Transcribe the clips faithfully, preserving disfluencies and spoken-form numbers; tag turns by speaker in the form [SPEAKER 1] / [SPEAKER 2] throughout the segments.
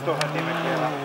[SPEAKER 1] Questo fa di metteva.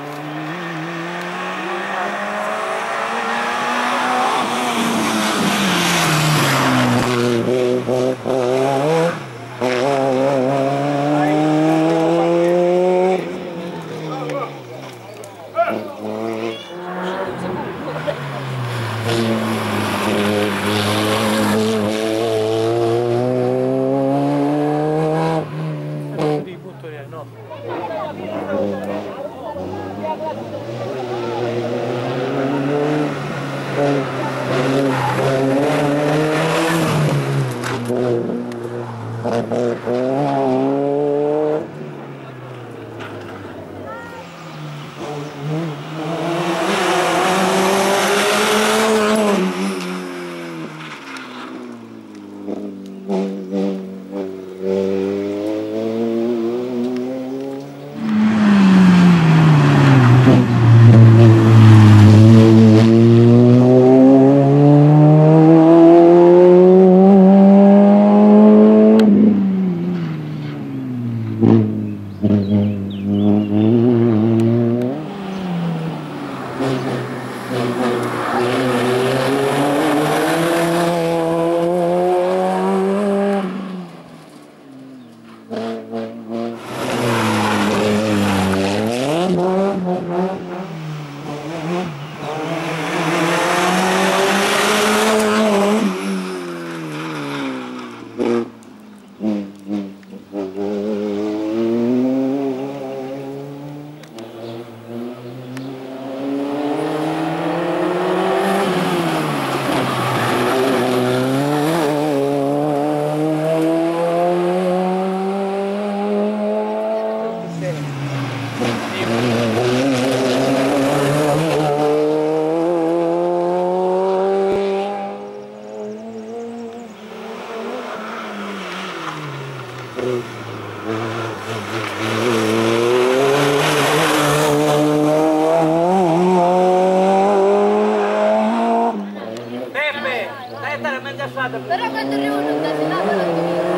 [SPEAKER 2] Però quando arrivo non da Senato la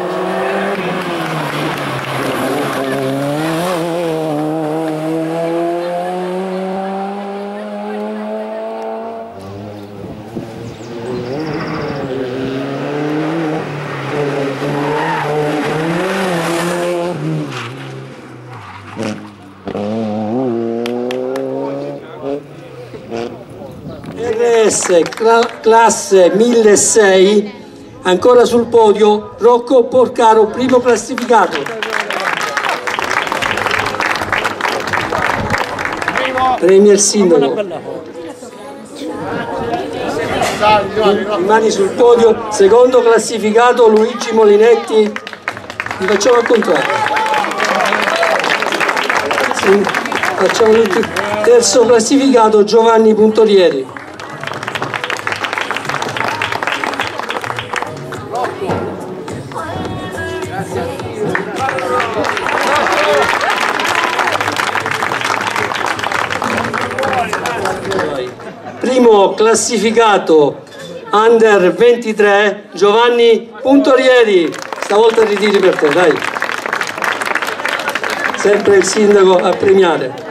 [SPEAKER 3] R S classe milleseicento, ancora sul podio Rocco Porcaro, primo classificato. Premia il sindaco. Rimani sul podio, secondo classificato Luigi Molinetti. Li facciamo al contrario. Sì, facciamo tutti. Terzo classificato Giovanni Puntorieri. Primo classificato under ventitré Giovanni Puntorieri. Stavolta ritiri per te, dai. Sempre il sindaco a premiare.